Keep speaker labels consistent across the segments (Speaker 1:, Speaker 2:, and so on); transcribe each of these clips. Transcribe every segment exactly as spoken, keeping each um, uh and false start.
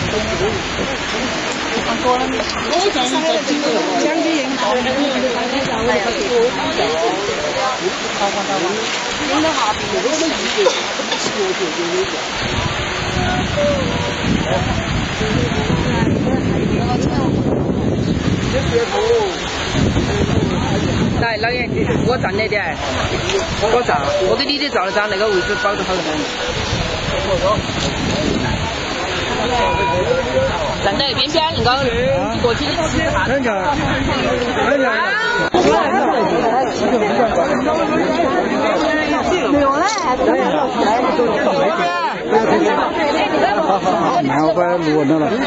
Speaker 1: 多了，我讲一个金额，讲的人好，那个人大概讲了个多少钱？好好好好，领导哈，我们一个十多岁就有奖。来，老爷，我站那点，我站，我给你的照了张，那个位置保得好得很。站在边边，你刚过去吃啥？人家，人家。没有嘞，
Speaker 2: 蛮好快录那了。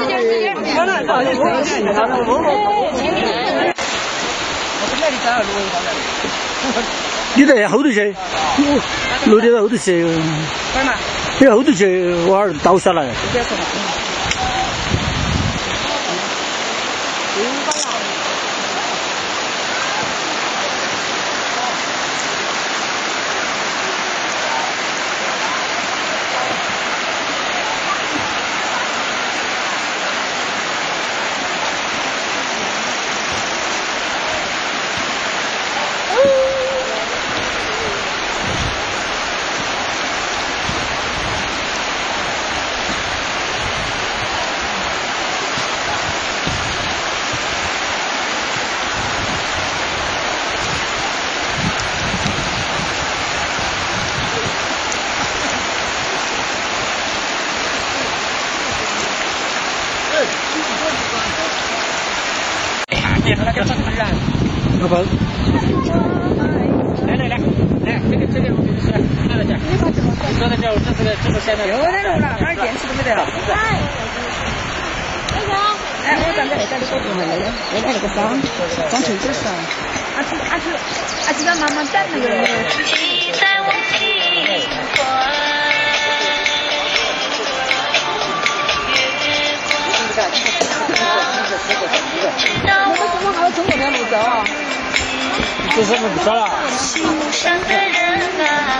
Speaker 2: 你在后头去，录的在后头去。你后头去，我儿倒下来。老板，来来来，来这个这个我给你说，拿来点，说的叫这是个这个现在有点路了，哪儿电池都没得了。哎，哎，我站在那家里搞做那个，那个那个装装球子上，阿子阿子阿子让妈妈等那个。我还要走那条路走啊。这是不是不说了？